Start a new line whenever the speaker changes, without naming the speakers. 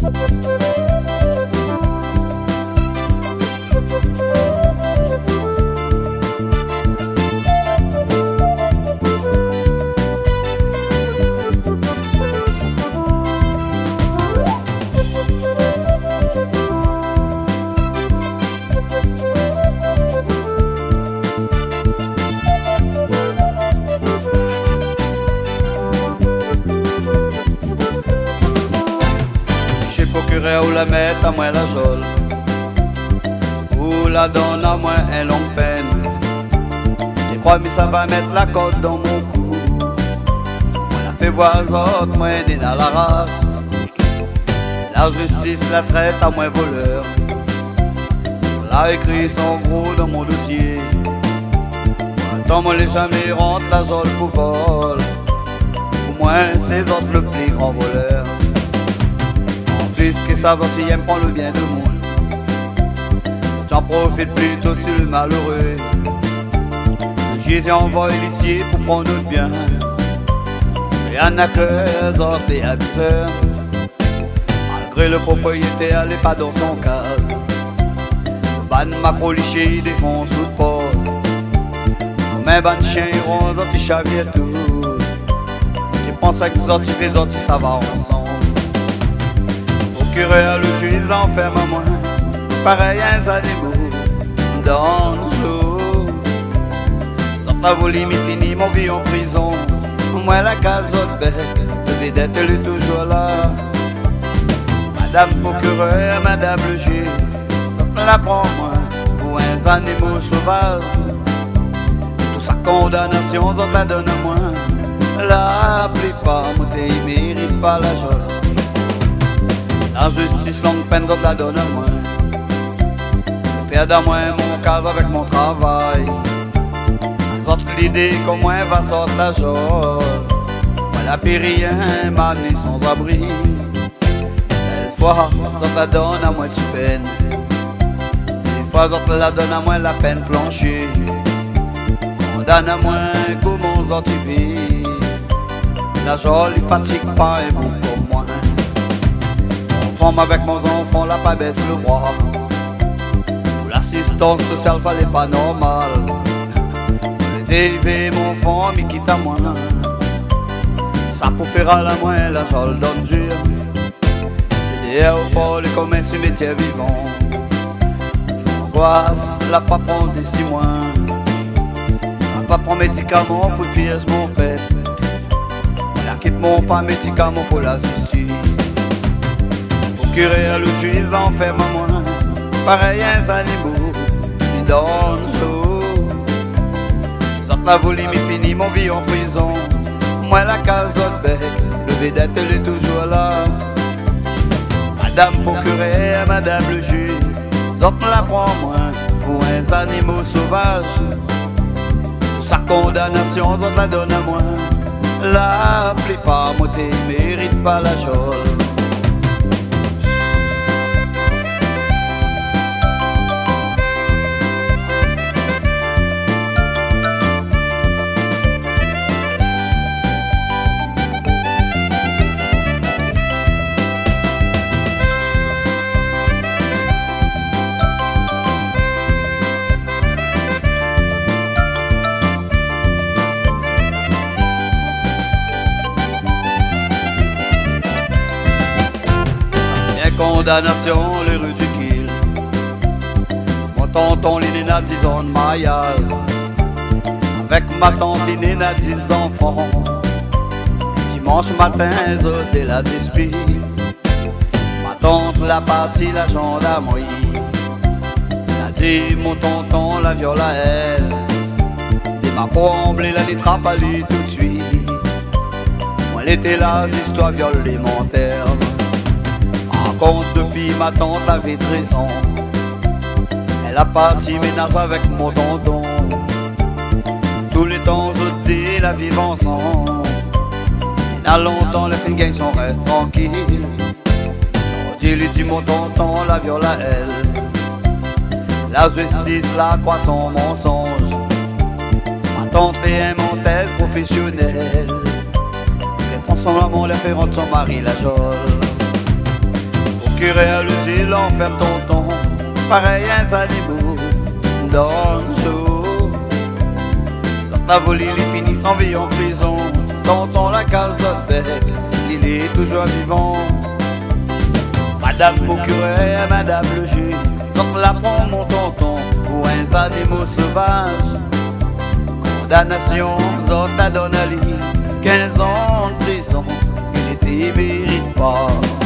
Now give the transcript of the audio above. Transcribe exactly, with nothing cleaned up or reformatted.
Ou la mettre à moins la jole, ou la donne à moins un longue peine. Je crois que ça va mettre la corde dans mon cou. On a fait voir autres, moins des dans la race. La justice la traite à moins voleur. On a écrit son gros dans mon dossier. Tant moi les jamais rentre la jole pour vol. Au moins ces autres le plus grand voleur. Puisque sa gentillesse prend le bien de monde, j'en profite plutôt sur le malheureux. Le Jésus envoie l'huissier pour prendre notre bien. Et en a que les autres et abuseurs. Malgré le propriétaire, elle n'est pas dans son cadre. Ban macro liché défonce sous le port. Même ban chien rose, autres chavier tout. Je pense à que les autres et les autres ça va ensemble. Procureur, le juge l'enferme à moi, pareil à un animaux dans nos jours. Sans ta limite fini mon vie en prison. Moi la case au bec, le vedette elle est toujours là. Madame procureur, madame le juge, ça la prend moi pour un animal sauvage. Toute sa condamnation, ça la donne à moi. La plupart, moi il mérite pas la joie. La justice longue peine d'autres la donne à moi. Perdre à moi mon cadre avec mon travail. Sorte l'idée qu'au moins va sortir la joie. Moi la paix rien m'a amené sans abri. Cette fois, d'autres la donne à moi tu peine. Des fois d'autres la donne à moi la peine planchée. Condamne à moi comment autres tu vis. La jolie fatigue pas et vous comme moi. Avec mon enfant, la pas baisse le roi. Pour l'assistance sociale, ça n'est pas normal. Je l'ai élevé mon enfant, mais quitte à moi. Ça pour faire à la moins, la jolie donne dur. C'est des aéroports, les commerces, les métiers vivants. L'angoisse, la pas prendre des six mois. La pas prendre médicaments pour pièce mon père. La quitte mon pas médicaments pour la justice. Procureur, le juge l'enferme à moi, pareil à un animal, il donne chaud. Sans la voler, mais fini mon vie en prison. Moi la case au bec, le vedette elle est toujours là. Madame procureur, madame le juge, autres la prend moi pour un animal sauvage. Toute sa condamnation, autres la donne à moi. La plupart, moi t'es mérite pas la chose. Condamnation, les rues du kill. Mon tonton l'inéna dix ans de mariage. Avec ma tante l'inéna dix enfants. Dimanche matin, dès la dispute. Ma tante la partie, la gendarmerie. La dit mon tonton, la viole à elle. Et m'a comblé la litrape à lui tout de suite. Moi elle était là, l'histoire viole les menteurs. Compte depuis ma tante avait treize ans. Elle a parti ménage avec mon tonton. Tous les temps jetés la vivent ensemble. Et dans longtemps les filles sont restent tranquilles. J'en lui dit mon tonton la viole à elle. La justice la croit son mensonge. Ma tante est un menteuse professionnelle. Elle prend son amour, elle fait rendre son mari la jolle. curé a logé l'enferme tonton, pareil un animaux dans le jour. Sortent à voler, il finit sans vie en prison. Tonton la case bec, il est toujours vivant. Madame procureur et madame le juge, donc la prend mon tonton pour un animal sauvage. Condamnation, zot à donner quinze ans de prison, il était mérite pas.